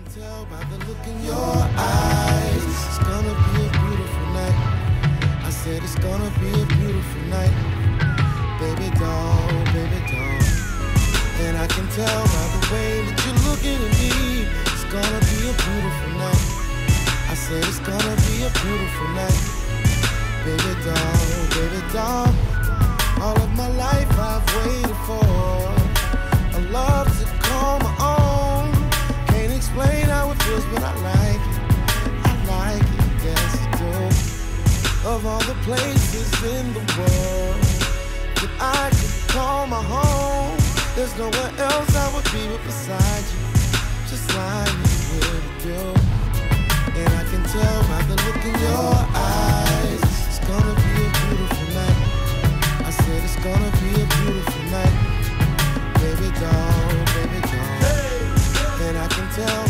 tell by the look in your eyes, it's gonna be a beautiful night. I said it's gonna be a beautiful night. Baby doll, baby doll. And I can tell by the way that you're looking at me, it's gonna be a beautiful night. I said it's gonna be a beautiful night. Baby doll, all of my life I've waited for a love to call my own. Can't explain how it feels, but I like it, yes I do. Of all the places in the world that I could call my home, there's nowhere else I would be but beside you, just like you would do. And I can tell by the look in your eyes, it's gonna be a beautiful night. I said it's gonna be a beautiful night. Baby doll, baby doll. And I can tell